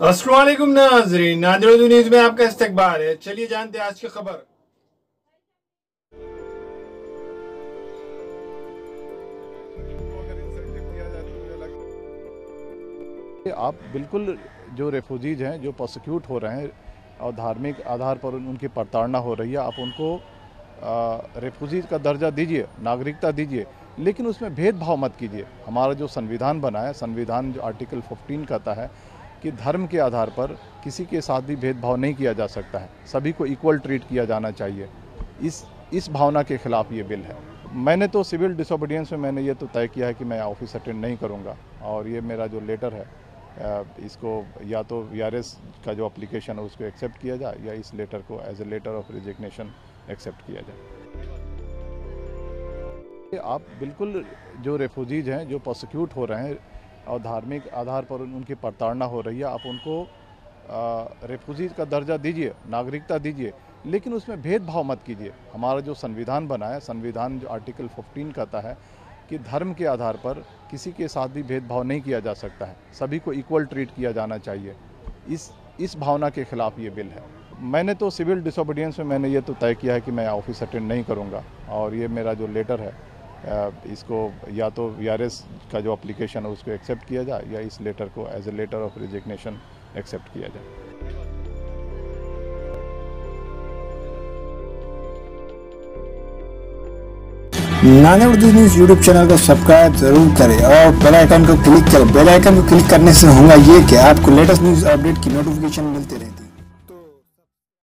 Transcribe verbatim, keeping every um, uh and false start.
अस्सलाम वालेकुम नाज़रीन, नादिर न्यूज़ में आपका इस्तकबाल है। चलिए जानते हैं आज की खबर। आप बिल्कुल जो रेफ्यूजीज हैं जो प्रोसिक्यूट हो रहे हैं और धार्मिक आधार पर उनकी प्रताड़ना हो रही है, आप उनको रेफ्यूजीज का दर्जा दीजिए, नागरिकता दीजिए, लेकिन उसमें भेदभाव मत कीजिए। हमारा जो संविधान बना है, संविधान जो आर्टिकल पंद्रह कहता है कि धर्म के आधार पर किसी के साथ भी भेदभाव नहीं किया जा सकता है, सभी को इक्वल ट्रीट किया जाना चाहिए। इस इस भावना के खिलाफ ये बिल है। मैंने तो सिविल डिसोबीडियंस में मैंने ये तो तय किया है कि मैं ऑफिस अटेंड नहीं करूँगा, और ये मेरा जो लेटर है इसको या तो वी आर एस का जो एप्लीकेशन है उसको एक्सेप्ट किया जाए या इस लेटर को as a letter of resignation accept किया जाए। आप बिल्कुल जो रेफ्यूजीज हैं जो प्रोसिक्यूट हो रहे हैं और धार्मिक आधार पर उनकी प्रताड़ना हो रही है, आप उनको रेफ्यूजीज का दर्जा दीजिए, नागरिकता दीजिए, लेकिन उसमें भेदभाव मत कीजिए। हमारा जो संविधान बना है, संविधान जो आर्टिकल पंद्रह कहता है कि धर्म के आधार पर किसी के साथ भी भेदभाव नहीं किया जा सकता है, सभी को इक्वल ट्रीट किया जाना चाहिए। इस इस भावना के खिलाफ ये बिल है। मैंने तो सिविल डिसोबीडियंस में मैंने ये तो तय किया है कि मैं ऑफिस अटेंड नहीं करूँगा, और ये मेरा जो लेटर है इसको या तो वी आर एस का जो एप्लीकेशन है उसको एक्सेप्ट किया जाए या इस लेटर को as a letter of resignation accept किया जाए। Nadir Urdu news YouTube channel को सब्सक्राइब जरूर करें और बेल आइकन को क्लिक करें। बेल आइकन को क्लिक करने से होगा ये कि आपको लेटेस्ट न्यूज़ अपडेट की नोटिफिकेशन मिलती रहेगी।